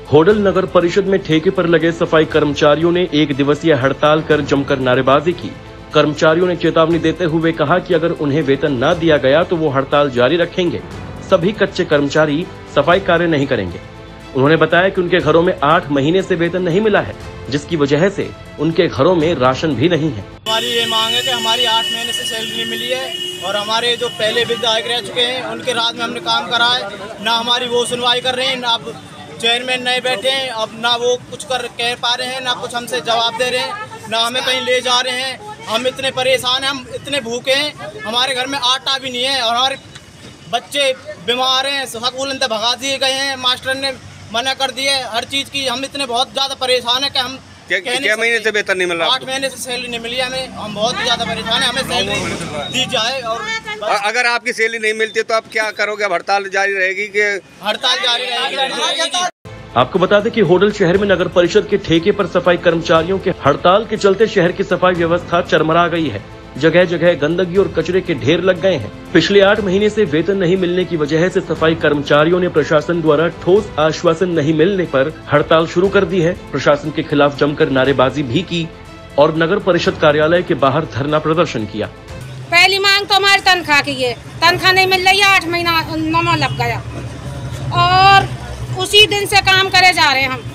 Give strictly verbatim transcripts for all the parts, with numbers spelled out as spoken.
होडल नगर परिषद में ठेके पर लगे सफाई कर्मचारियों ने एक दिवसीय हड़ताल कर जमकर नारेबाजी की। कर्मचारियों ने चेतावनी देते हुए कहा कि अगर उन्हें वेतन न दिया गया तो वो हड़ताल जारी रखेंगे। सभी कच्चे कर्मचारी सफाई कार्य नहीं करेंगे। उन्होंने बताया कि उनके घरों में आठ महीने से वेतन नहीं मिला है, जिसकी वजह से उनके घरों में राशन भी नहीं है। हमारी ये मांग है कि हमारी आठ महीने से सैलरी मिली है और हमारे जो पहले विधायक रह चुके हैं उनके राज में हमने काम करा है, ना हमारी वो सुनवाई कर रहे हैं, ना अब चेयरमैन नहीं बैठे हैं, अब ना वो कुछ कर कह पा रहे हैं, ना कुछ हमसे जवाब दे रहे हैं, ना हमें कहीं ले जा रहे हैं। हम इतने परेशान हैं, हम इतने भूखे हैं, हमारे घर में आटा भी नहीं है और हमारे बच्चे बीमार हैं, स्कूल अंदर भगा दिए गए हैं, मास्टर ने मना कर दिए हर चीज़ की। हम इतने बहुत ज़्यादा परेशान हैं कि हम क्या, क्या महीने से वेतन नहीं मिल रहा? आठ महीने से सैलरी नहीं मिली हमें, हम बहुत ज़्यादा परेशान हैं, हमें सैलरी दी जाए। और अगर आपकी सैलरी नहीं मिलती तो आप क्या करोगे? अब हड़ताल जारी रहेगी कि हड़ताल जारी रहेगी? आपको बता दें कि होडल शहर में नगर परिषद के ठेके पर सफाई कर्मचारियों के हड़ताल के चलते शहर की सफाई व्यवस्था चरमरा गई है। जगह जगह गंदगी और कचरे के ढेर लग गए हैं। पिछले आठ महीने से वेतन नहीं मिलने की वजह से सफाई कर्मचारियों ने प्रशासन द्वारा ठोस आश्वासन नहीं मिलने पर हड़ताल शुरू कर दी है। प्रशासन के खिलाफ जमकर नारेबाजी भी की और नगर परिषद कार्यालय के बाहर धरना प्रदर्शन किया। पहली मांग तो हमारी तनख्वाह की है, तनख्वाह नहीं मिल रही है, आठ महीना नमा लग गया और उसी दिन से काम करे जा रहे हैं हम।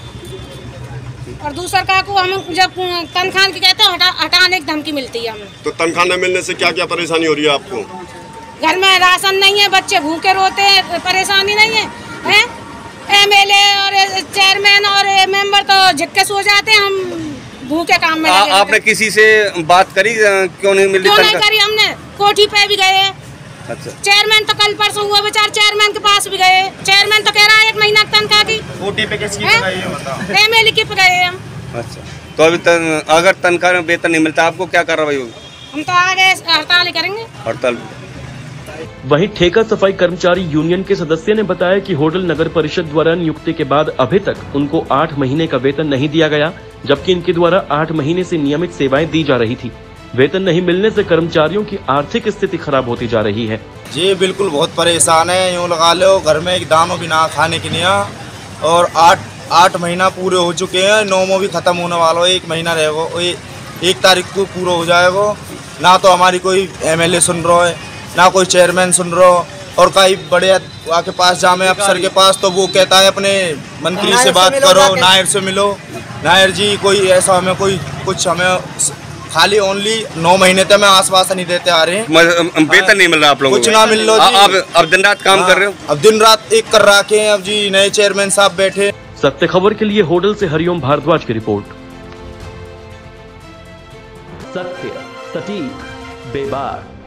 और दूसरा का को हम जब तनख्वाह की कहते हैं हटा, हटाने की धमकी मिलती है हमें। तो तनख्वाह न मिलने से क्या क्या परेशानी हो रही है आपको? घर में राशन नहीं है, बच्चे भूखे रोते हैं, परेशानी नहीं है, हैं? एमएलए और चेयरमैन और मेंबर तो झटके सो जाते हैं, हम भूखे काम में लगे। आपने किसी से बात करी क्यों नहीं मिली? क्यों नहीं करी हमने, कोठी पे भी गए। अच्छा। चेयरमैन तो कल परसों हुआ, बेचार चेयरमैन के पास भी गए। चेयरमैन तो कह रहा है एक महीना तनख्वाह की। कोठी पे किसकी पे गए हो बताओ? एमएलए की पे गए हम। अच्छा, तो अभी तन, अगर तनख्वाह में वेतन नहीं मिलता आपको क्या कार्रवाई होगी? हम तो आगे हड़ताल करेंगे। हड़ताल। वहीं ठेका सफाई कर्मचारी यूनियन के सदस्य ने बताया कि होडल नगर परिषद द्वारा नियुक्ति के बाद अभी तक उनको आठ महीने का वेतन नहीं दिया गया, जबकि इनके द्वारा आठ महीने से नियमित सेवाएं दी जा रही थी। वेतन नहीं मिलने से कर्मचारियों की आर्थिक स्थिति खराब होती जा रही है। जी बिल्कुल बहुत परेशान है, यूँ लगा लो घर में एक दानों भी ना खाने की नहीं। और आठ आठ महीना पूरे हो चुके हैं, नौमों भी खत्म होने वाला, एक महीना रहेगा, एक तारीख को पूरा हो जाएगा। ना तो हमारी कोई एमएलए सुन रहा है, ना कोई चेयरमैन सुन रहा हो। और कई बड़े के पास जामे अफसर के पास तो वो कहता है अपने मंत्री से बात करो, नायर से मिलो, नायर जी कोई ऐसा हमें कोई कुछ हमें खाली ओनली नौ महीने तक मैं आश्वासन नहीं देते आ रहे हैं। वेतन नहीं मिल रहा आप लोगों को? कुछ ना मिल रहा जी। अब अब दिन रात काम कर रहे हो? अब दिन रात एक कर रखे हैं। अब जी नए चेयरमैन साहब बैठे। सत्य खबर के लिए होडल से हरिओम भारद्वाज की रिपोर्ट। सत्य, सटीक, बेबाक।